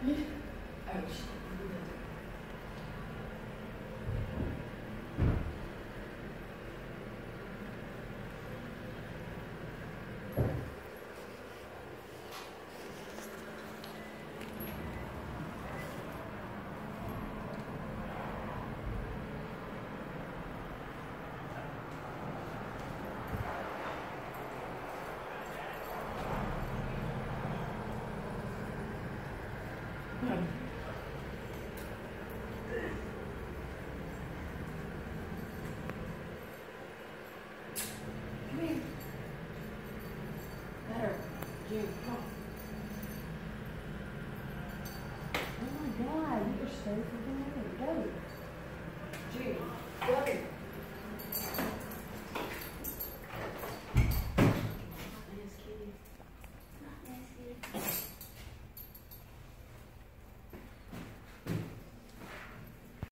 Oh, shit. Come here. Better. Jude, come on. Oh my God, you are so freaking weird. Go. Jude.